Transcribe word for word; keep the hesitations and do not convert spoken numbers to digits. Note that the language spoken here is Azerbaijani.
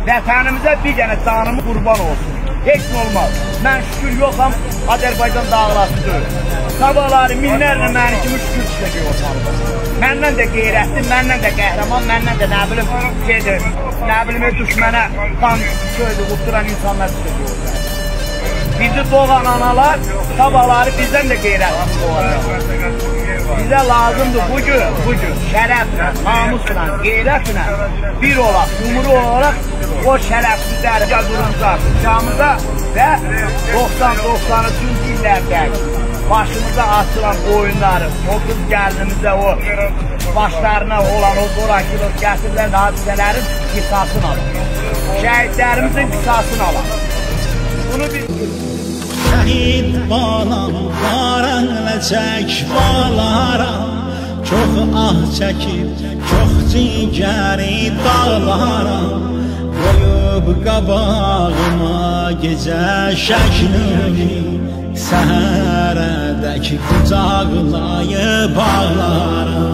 vətənimizə bir dənə canımı qurban olsun. Heç nə olmaz. Mən şükür yoxam, Azərbaycan dağılası deyil. Sabahları minlərlə məni kimi şükür çiçəki ortalıqda. Məndən də qeyrətli, məndən də qəhrəman, məndən də nə bilim gedir, nə bilim düşmənə kan söydü, qutduran insanlar çiçəki ortalıqda. Bizi doğan analar sabahları bizdən də qeyrətli doğacaq. Bizə lazımdır bugün, bugün şərəflə, namusla, qeyrətlə bir olaq, yumru olaraq o şərəfsizləri qazırımızaq uçağımıza və doxsan doxsan üçüncü illərdə başımıza açılan oyunları, o qız gəldimizdə o başlarına olan o zorakılıq gətirilən hadisələrin qisasını alaq. Şəhidlərimizin qisasını alaq. Bunu biz... Şəhid balam, qarənglə çək balara, çox ah çəkib, çox cingəri dağlara, qoyub qabağıma gecə şəklini, səhərədək qucaqlayıb bağlara.